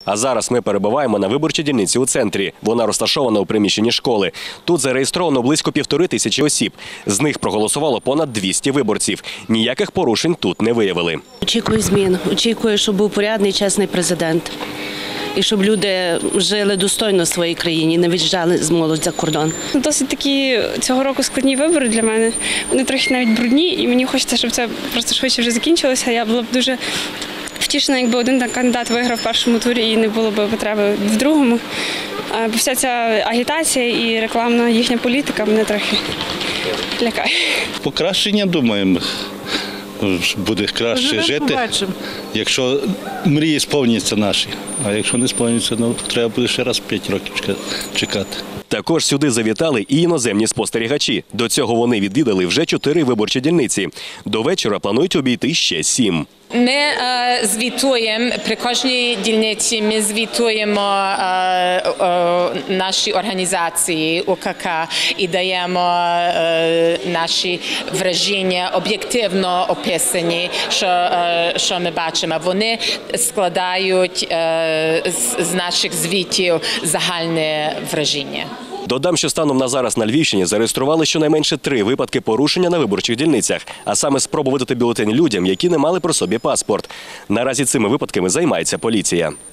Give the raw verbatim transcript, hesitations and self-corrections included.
А зараз ми перебуваємо на виборчій дільниці у центрі. Вона розташована у приміщенні школи. Тут зареєстровано близько півтори тисячі осіб. З них проголосувало понад двісті виборців. Ніяких порушень тут не виявили. Очікую змін. Очікую, щоб був порядний, чесний президент. І щоб люди жили достойно в своїй країні, не виїжджали з молодь за кордон. Досить такі цього року складні вибори для мене. Вони трохи навіть брудні, і мені хочеться, щоб це просто швидше вже закінчилося. Я була б дуже втішена, якби один кандидат виграв в першому турі і не було б потреби в другому. Бо вся ця агітація і рекламна їхня політика мене трохи лякає. Покращення, думаємо, буде краще жити, якщо мрії сповняться наші. А якщо не сповняться, ну, то треба буде ще раз п'ять років чекати. Також сюди завітали і іноземні спостерігачі. До цього вони відвідали вже чотири виборчі дільниці. До вечора планують обійти ще сім. Ми е, звітуємо при кожній дільниці. Ми звітуємо е, е, наші організації УКК і даємо е, наші враження об'єктивно описані, що, е, що ми бачимо. Вони складають е, з, з наших звітів загальне враження. Додам, що станом на зараз на Львівщині зареєстрували щонайменше три випадки порушення на виборчих дільницях, а саме спробу видати бюлетень людям, які не мали при собі паспорт. Наразі цими випадками займається поліція.